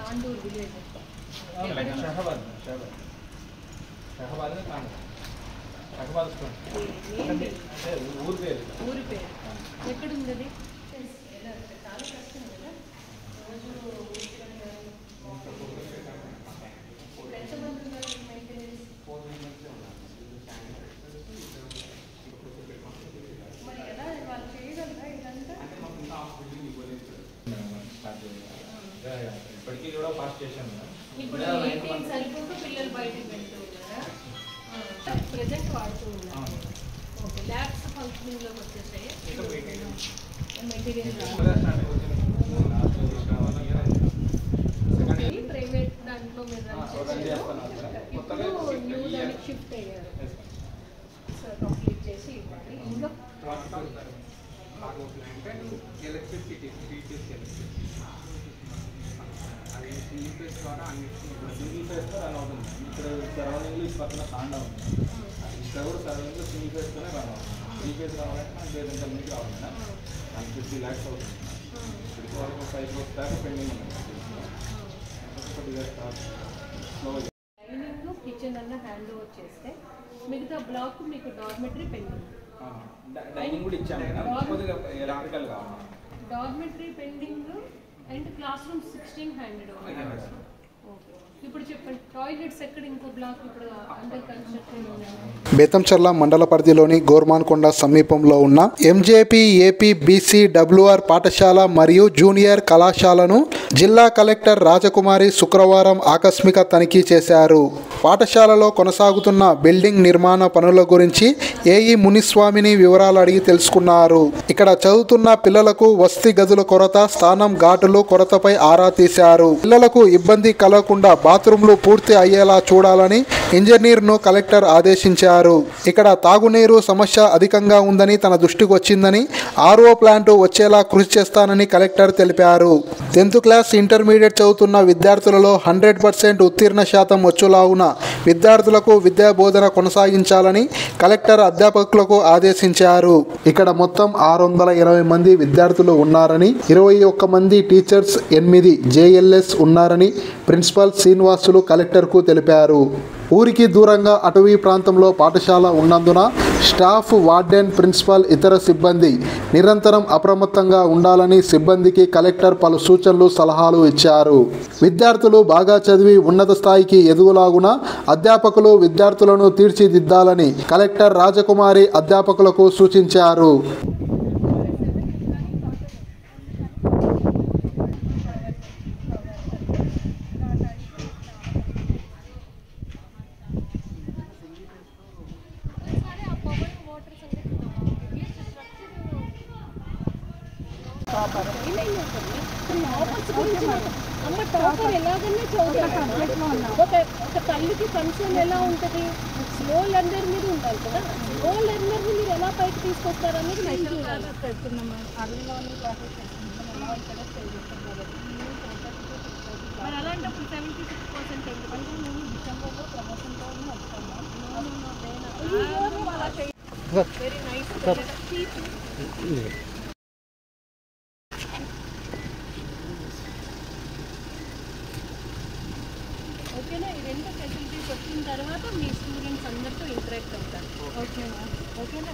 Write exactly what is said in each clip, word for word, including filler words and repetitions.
Tandur village Shahabad Shahabad Shahabad Shahabad అంటే ఊరి పేరు ఊరి పేరు ఎక్కడుంది అది? చాలా కష్టం కదా రోజు ఎంతమంది ఉన్నారు మెయింటెనెన్స్? మరి ఎలా వాళ్ళు చేయగలరా ఇదంతా? ఇప్పటికీ కూడా పాస్ చేశాను. ఇప్పుడు సరిపోక పిల్లలు బయటకు వెళ్తూ ఉన్నారా? ప్రజెంట్ వాడుతూ ఉన్నారు. ఓకే, ల్యాబ్స్ ఫంక్షనింగ్లోకి వచ్చేసాయి. మెటీరియల్ ప్రైవేట్ దాంట్లో మీరు రన్ చేశారు. ఇప్పుడు న్యూ దానికి షిఫ్ట్ అయ్యారు. సో కంప్లీట్ చేసి ఇవ్వాలి. ఇంకా ఎలక్ట్రిసిటీ అది సింగిల్ ఫేస్ ద్వారా అన్ని సింగిల్ ఫేస్తో రన్ అవుతుంది. ఇక్కడ సరౌండింగ్లో ఈ పక్కన కాండా ఉంది, ఇక్కడ కూడా సరౌండింగ్లో సింగిల్ ఫేస్తోనే రన్ అవుతుంది. త్రీ ఫేస్ రావాలంటే మనకి వేరే ఇంటర్మీడియట్ రావాలి కదా, దానికి ఫిఫ్టీ ల్యాక్స్ అవుతుంది. ఇప్పుడు వరకు ఫైవ్ క్రోర్స్ దాకా పెండింగ్ ఉంది. డైనింగ్ కిచెన్ అన్న హ్యాండ్ ఓవర్ చేస్తే మిగతా బ్లాక్ మీకు డార్మెటరీ పెండింగ్. డైనింగ్ కూడా ఇచ్చాను, కొద్దిగా ఎలక్ట్రికల్ కావాలి. Dormitory pending and class room sixteen handed over. Okay, ఇప్పుడు చెప్పండి టాయిలెట్స్ ఎక్కడ? ఇంకో బ్లాక్ ఇప్పుడు అండర్ కన్స్ట్రక్షన్ ఉన్నాయి. బేతంచెర్ల మండల పరిధిలోని గోర్మాన్కొండ సమీపంలో ఉన్న ఎంజేపీ ఏపీ బీసీ డబ్ల్యూఆర్ పాఠశాల మరియు జూనియర్ కళాశాలను జిల్లా కలెక్టర్ రాజకుమారి శుక్రవారం ఆకస్మిక తనిఖీ చేశారు. పాఠశాలలో కొనసాగుతున్న బిల్డింగ్ నిర్మాణ పనుల గురించి ఏఈ మునిస్వామిని వివరాలు అడిగి తెలుసుకున్నారు. ఇక్కడ చదువుతున్న పిల్లలకు వసతి గదుల కొరత, స్థానం ఘాటులు కొరతపై ఆరా తీశారు. పిల్లలకు ఇబ్బంది కలగకుండా బాత్రూంలు పూర్తి అయ్యేలా చూడాలని ఇంజనీర్ను కలెక్టర్ ఆదేశించారు. ఇక్కడ తాగునీరు సమస్య అధికంగా ఉందని తన దృష్టికి వచ్చిందని, ఆర్ఓ ప్లాంటు వచ్చేలా కృషి చేస్తానని కలెక్టర్ తెలిపారు. టెన్త్ క్లాస్ ఇంటర్మీడియట్ చదువుతున్న విద్యార్థులలో హండ్రెడ్ పర్సెంట్ ఉత్తీర్ణ శాతం వచ్చేలాగున విద్యార్థులకు విద్యా బోధన కొనసాగించాలని కలెక్టర్ అధ్యాపకులకు ఆదేశించారు. ఇక్కడ మొత్తం ఆరు వందల ఎనభై మంది విద్యార్థులు ఉన్నారని, ఇరవై ఒక్క మంది టీచర్స్, ఎనిమిది జేఎల్ఎస్ ఉన్నారని ప్రిన్సిపల్ శ్రీనివాసులు కలెక్టర్కు తెలిపారు. ఊరికి దూరంగా అటవీ ప్రాంతంలో పాఠశాల ఉన్నందున స్టాఫ్, వార్డెన్, ప్రిన్సిపల్, ఇతర సిబ్బంది నిరంతరం అప్రమత్తంగా ఉండాలని సిబ్బందికి కలెక్టర్ పలు సూచనలు, సలహాలు ఇచ్చారు. విద్యార్థులు బాగా చదివి ఉన్నత స్థాయికి ఎదుగులాగున అధ్యాపకులు విద్యార్థులను తీర్చిదిద్దాలని కలెక్టర్ రాజకుమారి అధ్యాపకులకు సూచించారు. అమ్మ టాపర్ ఎలాగన్నా చదువుతారు. ఒక ఒక తల్లికి కన్సర్న్ ఎలా ఉంటుంది? స్లో లెర్నర్ మీద ఉండాలి కదా. స్లో లెర్నర్ని మీరు ఎలా పైకి తీసుకొస్తారు అనేది నేను చూడాలి. పెడుతున్నాము అరలోని మరి అలాంటప్పుడు సెవెంటీ సిక్స్ పర్సెంట్ ఎందుకంటే మేము డిసెంబర్లో ప్రమోషన్తోనే వస్తాము. Very nice. ఓకేనా? ఈ రెండు ఫెసిలిటీస్ వచ్చిన తర్వాత మీ స్టూడెంట్స్ అందరితో ఇంటరాక్ట్ అవుతారు. ఓకేనా? ఓకేనా?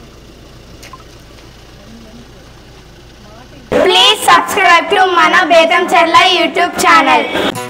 Please subscribe to Mana Betamcherla YouTube channel.